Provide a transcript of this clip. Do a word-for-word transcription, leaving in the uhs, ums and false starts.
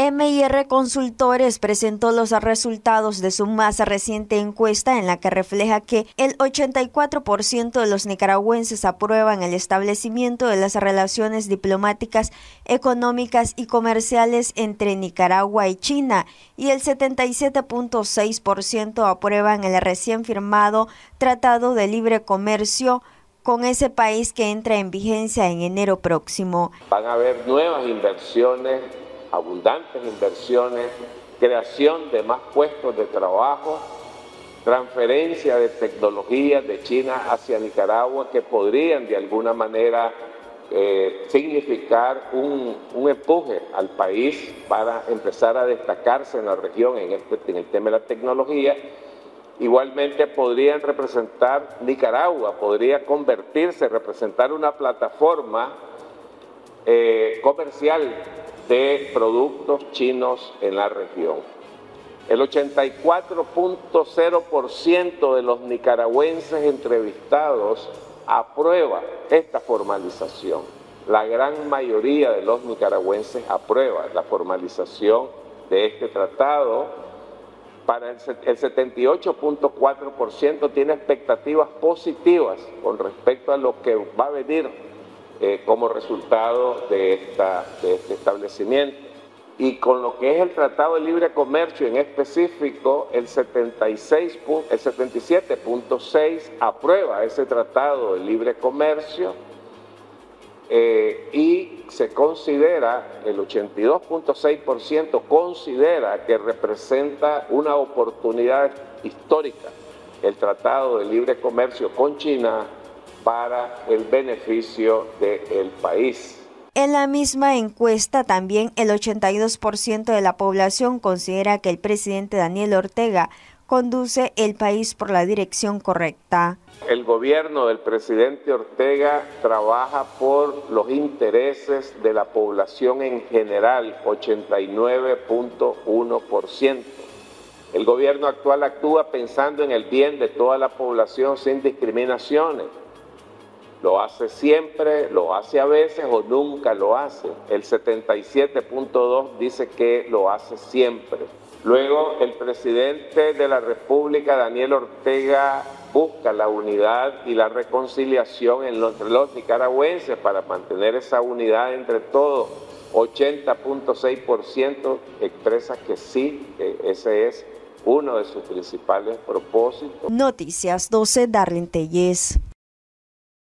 M I R Consultores presentó los resultados de su más reciente encuesta en la que refleja que el ochenta y cuatro por ciento de los nicaragüenses aprueban el establecimiento de las relaciones diplomáticas, económicas y comerciales entre Nicaragua y China y el setenta y siete punto seis por ciento aprueban el recién firmado Tratado de Libre Comercio con ese país que entra en vigencia en enero próximo. Van a haber nuevas inversiones, abundantes inversiones, creación de más puestos de trabajo, transferencia de tecnologías de China hacia Nicaragua que podrían de alguna manera eh, significar un, un empuje al país para empezar a destacarse en la región en, este, en el tema de la tecnología. Igualmente podrían representar, Nicaragua podría convertirse, representar una plataforma eh, comercial de productos chinos en la región. El ochenta y cuatro punto cero por ciento de los nicaragüenses entrevistados aprueba esta formalización. La gran mayoría de los nicaragüenses aprueba la formalización de este tratado. Para el setenta y ocho punto cuatro por ciento tiene expectativas positivas con respecto a lo que va a venir eh, como resultado de, esta, de este establecimiento. Y con lo que es el Tratado de Libre Comercio en específico, el, setenta y seis, el setenta y siete punto seis por ciento aprueba ese Tratado de Libre Comercio eh, y se considera, el ochenta y dos punto seis por ciento considera que representa una oportunidad histórica el Tratado de Libre Comercio con China para el beneficio del país. En la misma encuesta también el ochenta y dos por ciento de la población considera que el presidente Daniel Ortega conduce el país por la dirección correcta. El gobierno del presidente Ortega trabaja por los intereses de la población en general, ochenta y nueve punto uno por ciento. El gobierno actual actúa pensando en el bien de toda la población sin discriminaciones. Lo hace siempre, lo hace a veces o nunca lo hace. El setenta y siete punto dos por ciento dice que lo hace siempre. Luego, el presidente de la República, Daniel Ortega, busca la unidad y la reconciliación entre los nicaragüenses para mantener esa unidad entre todos. ochenta punto seis por ciento expresa que sí, que ese es uno de sus principales propósitos. Noticias doce, Darlene Tellez.